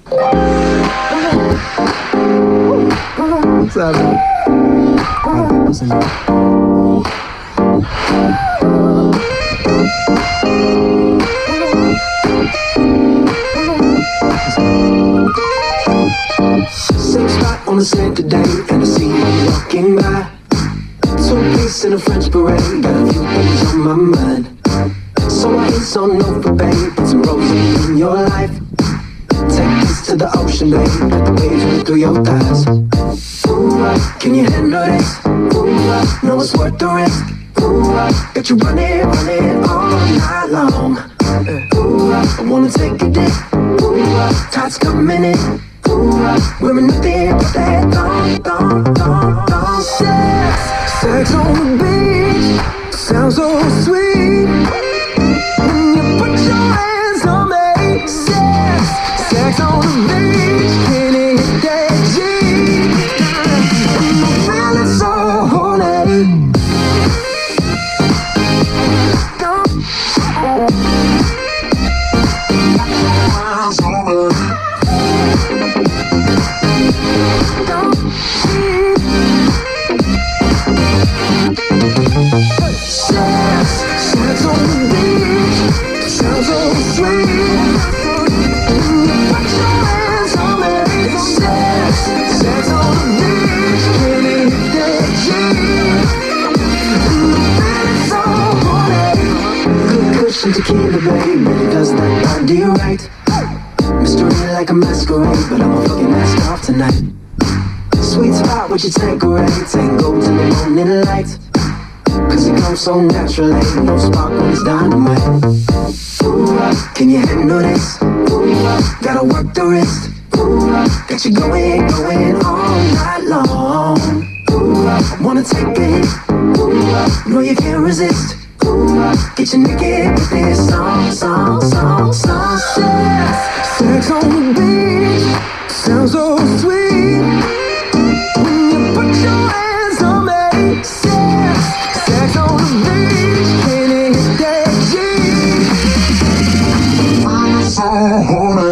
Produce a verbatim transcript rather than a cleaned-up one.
What's up, man? Listen. Same spot on the same today, and I see you walking by. Two-piece in a French parade, got a few things on my mind. So I ain't so no for babe, put some roses in your life. Take this to the ocean, babe, let the waves run through your thighs. Ooh, uh, can you handle this? Ooh, uh, know it's worth the risk. Ooh, uh, got you running, running all night long. Ooh, uh, I wanna take a dip. Ooh, uh, tide's coming in. Ooh, uh, wearing nothing but that thong, thong, thong, thong. Sex, sex on the beach, sounds so sweet. When you put your hands on me, sex, sex on the beach, can it hit that G? I'm feeling so horny. Tequila, babe, really does that body right. Mystery like a masquerade, but I'ma fucking mask off tonight. Sweet spot with your Tanqueray, tango till the morning light. Cause it comes so naturally, no spark when it's dynamite. Ooh, uh, can you handle this? Ooh, uh, gotta work the wrist. Ooh, uh, got you going, going all night long. Ooh, uh, wanna take a hit. Ooh, uh, know you can't resist. Ooh, uh, get you naked with this song, song, song, song. Sex, sex on the beach, sounds so sweet. When you put your hands on me, sex, sex on the beach, can it hit that G? I'm so horny.